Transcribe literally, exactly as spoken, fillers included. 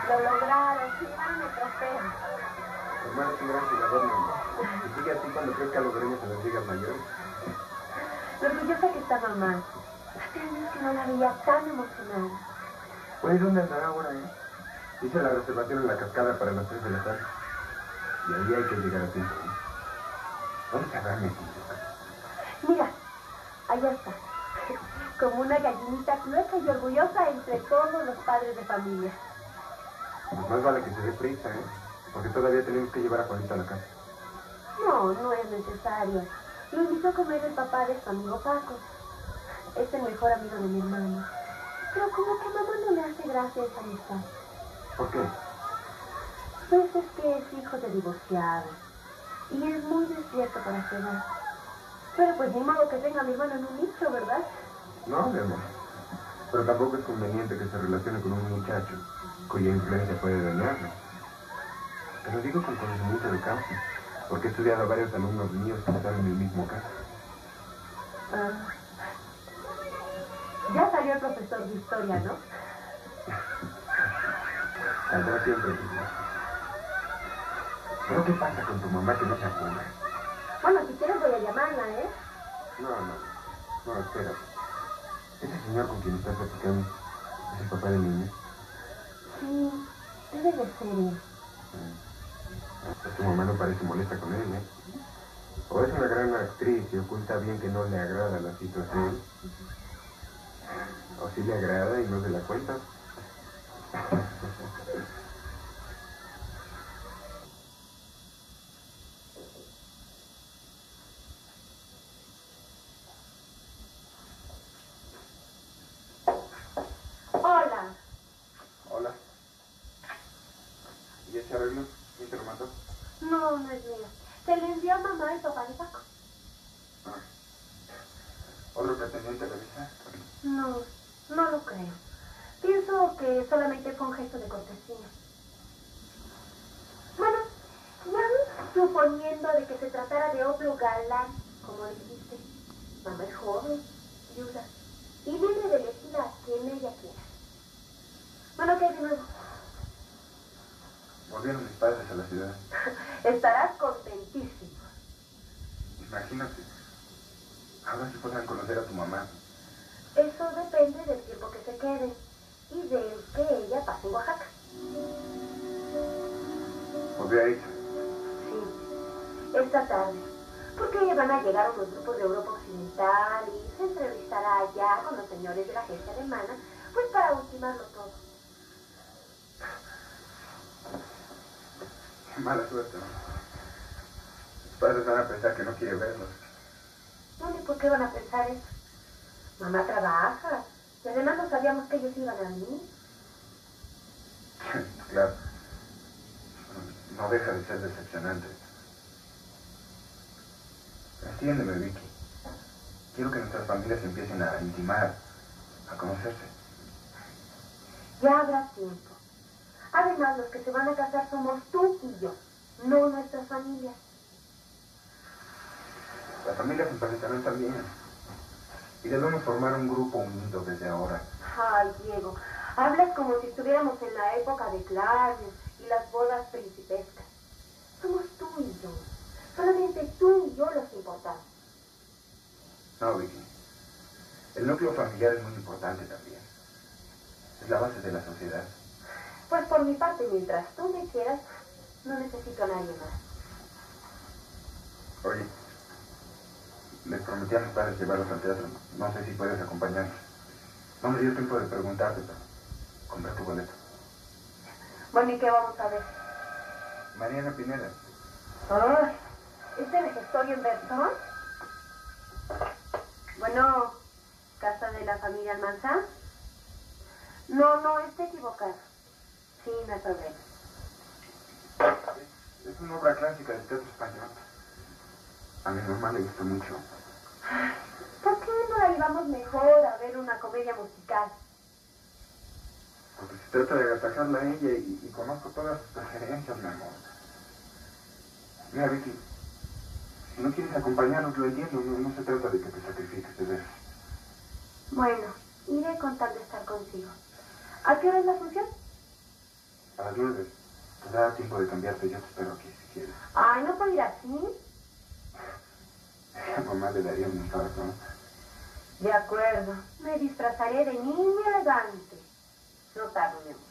Lo lograron, sí, van el trofeo. Tu hermano es un gran jugador, mamá. Y sigue así cuando crezca lo veremos en las ligas mayores. Lo orgullosa que está mamá. Hace años que no la veía tan emocionada. Pues, ¿dónde andará ahora, eh? Hice la reservación en la cascada para las tres de la tarde. Y ahí hay que llegar a tiempo, ¿eh? ¿Dónde se habrá metido? Mira, allá está. Como una gallinita clueca y orgullosa entre todos los padres de familia. Pues más vale que se dé prisa, ¿eh? Porque todavía tenemos que llevar a Juanito a la casa. No, no es necesario. Lo invitó a comer el papá de su amigo Paco. Es el mejor amigo de mi hermano. Pero como que a mamá no le hace gracia esa amistad. ¿Por qué? Pues es que es hijo de divorciado. Y es muy despierto para su edad. Pero pues ni modo que tenga a mi hermano en un nicho, ¿verdad? No, mi amor. Pero tampoco es conveniente que se relacione con un muchacho cuya influencia puede dañarlo. Te lo digo con conocimiento de causa, porque he estudiado a varios alumnos míos que están en el mismo caso. Ah. Ya salió el profesor de historia, ¿no? Saldrá siempre, tío. ¿Pero qué pasa con tu mamá que no se apura? Bueno, si quieres voy a llamarla, ¿eh? No, no, no, espera. Ese señor con quien estás platicando es el papá de niña. Sí, debe de ser él. Pues tu mamá no parece molesta con él, ¿eh? O es una gran actriz y oculta bien que no le agrada la situación. O sí le agrada y no se la cuenta. Hola. Hola. ¿Y ese arreglo? ¿Quién te lo mandó? No, no es mío. Se le envió a mamá el papá de Paco. Ah. ¿Otro pretendiente revisa? No, no lo creo. Pienso que solamente fue un gesto de cortesía. Bueno, ya suponiendo de que se tratara de otro galán, como dijiste. Mamá es joven, viuda, y libre de elegir a quien ella quiera. Bueno, ¿qué hay de nuevo? Volvieron mis padres a la ciudad. Estarás contentísimo. Imagínate. Ahora sí podrán conocer a tu mamá. Eso depende del tiempo que se queden y del que ella pase en Oaxaca. ¿Volvió a irse? Sí, esta tarde. Porque van a llegar unos grupos de Europa Occidental y se entrevistará allá con los señores de la agencia alemana, pues para ultimarlo todo. Qué mala suerte, ¿no? Tus padres van a pensar que no quiere verlos. No, ni por qué van a pensar eso. Mamá trabaja y además no sabíamos que ellos iban a venir. Claro. No deja de ser decepcionante. Entiéndeme, Vicky. Quiero que nuestras familias empiecen a intimar, a conocerse. Ya habrá tiempo. Además, los que se van a casar somos tú y yo, no nuestras familias. Las familias emparejamientan también. Y debemos formar un grupo unido desde ahora. Ay, Diego, hablas como si estuviéramos en la época de Clarence y las bodas principescas. Somos tú y yo. Solamente tú y yo los importamos. No, Vicky. El núcleo familiar es muy importante también. Es la base de la sociedad. Pues por mi parte, mientras tú me quieras, no necesito a nadie más. Oye, les prometí a mis padres llevarlos al teatro. No sé si puedes acompañarnos. No me dio tiempo de preguntarte, pero compré tu boleto. Bueno, ¿y qué vamos a ver? Mariana Pineda. Ay, ¿este vejestorio en Bertón? Bueno, ¿casa de la familia Almanzán? No, no, está equivocado. Sí, no hay problema. Es una obra clásica del teatro español. A mi mamá le gusta mucho. ¿Por qué no la llevamos mejor a ver una comedia musical? Porque se trata de agasajarla a ella y, y conozco todas sus preferencias, mi amor. Mira, Vicky, si no quieres acompañarnos, lo entiendo. No, no se trata de que te sacrifiques, de veras. Bueno, iré con tal de estar contigo. ¿A qué hora es la función? A las nueve. Te da tiempo de cambiarte. Yo te espero aquí si quieres. Ay, ¿no puedo ir así? A mamá le daría un infarto, ¿no? De acuerdo. Me disfrazaré de niña elegante. No tardo, mi amor.